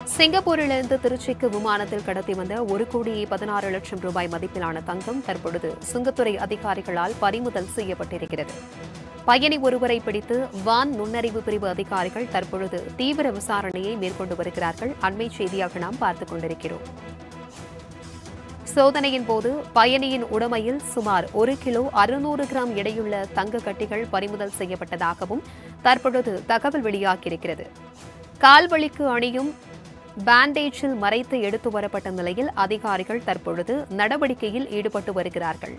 சிங்கப்பூரிலிருந்து திருச்சிக்கு விமானத்தில் கடத்தி வந்த 1,16,00,000 ரூபாய் மதிப்பிலான தங்கம் தற்பொழுது சுங்கத்துறை அதிகாரிகளால் பறிமுதல் செய்யப்பட்டிருக்கிறது. பயணி ஒருவரை பிடித்து வான் நுண்ணறிவு பிரிவு அதிகாரிகள் தற்பொழுது தீவிர விசாரணையை மேற்கொண்டு வருகிறார்கள். அண்மை செய்தியாக நாம் பார்த்துக் கொண்டிருக்கிறோம். சோதனையின் போது பயணியின் உடமையில் சுமார் 1 கிலோ 600 கிராம் எடையுள்ள தங்க கட்டிகள் பறிமுதல் செய்யப்பட்டதாகவும் தற்பொழுது தகவல் வெளியாகியிருக்கிறது. கால்வலிக்கு அணியும் பேண்டேஜில் மறைத்து எடுத்து வரப்பட்ட நிலையில் அதிகாரிகள் தற்பொழுது நடவடிக்கையில் ஈடுபட்டு வருகிறார்கள்.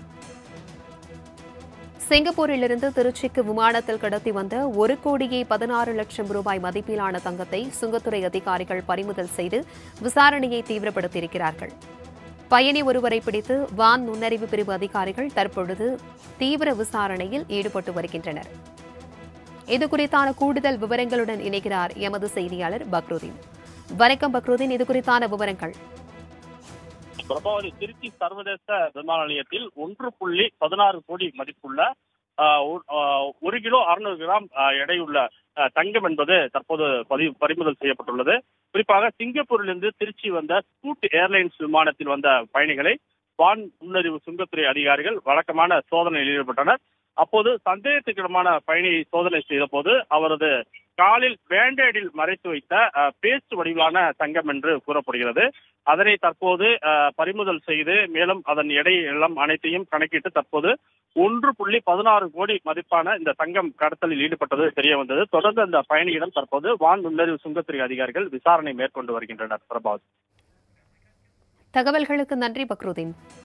சிங்கப்பூரிலிருந்து திருச்சிக்கு விமானத்தில் கடத்தி வந்த 1,16,00,000 ரூபாய் மதிப்பிலான தங்கத்தை சுங்கத்துறை அதிகாரிகள் பறிமுதல் செய்து விசாரணையை தீவிரப்படுத்தியிருக்கிறார்கள். பயணி ஒருவரை பிடித்து வான் நுண்ணறிவு பிரிவு அதிகாரிகள் தற்பொழுது தீவிர விசாரணையில் ஈடுபட்டு வருகின்றனர். இதுகுறித்தான கூடுதல் விவரங்களுடன் இணைகிறார் எமது செய்தியாளர் பக்ருதீன். வணக்கம் பக்ருதீன், இதுகுறித்தான விவரங்கள். பிரபாவதி திருச்சி சர்வதேச விமான நிலையத்தில் 1.16 கோடி மதிப்புள்ள 1 கிலோ 600 கிராம் எடையுள்ள தங்கம் என்பது தற்போது பறிமுதல் செய்யப்பட்டுள்ளது. குறிப்பாக சிங்கப்பூரிலிருந்து திருச்சி வந்த ஸ்கூட் ஏர்லைன்ஸ் விமானத்தில் வந்த பயணிகளை வான் நுண்ணறிவு சுங்கத்துறை அதிகாரிகள் வழக்கமான சோதனையில் ஈடுபட்டனர். அப்போது சந்தேகத்துக்கிடமான பயணியை சோதனை செய்த போது அவரது காலில் பேண்டேடில் மறைத்து வைத்த பேஸ்ட் வடிவிலான தங்கம் என்று கூறப்படுகிறது. அதனை தற்போது பறிமுதல் செய்து மேலும் அதன் எடை எல்லாம் அனைத்தையும் கணக்கிட்டு தற்போது 1.16 கோடி மதிப்பான இந்த தங்கம் கடத்தலில் ஈடுபட்டது தெரிய வந்தது. தொடர்ந்து அந்த பயணியிடம் தற்போது வான் நுண்ணறிவு சுங்கத்துறை அதிகாரிகள் விசாரணை மேற்கொண்டு வருகின்றனர். பிரபாவதி, தகவல்களுக்கு நன்றி பக்ருதீன்.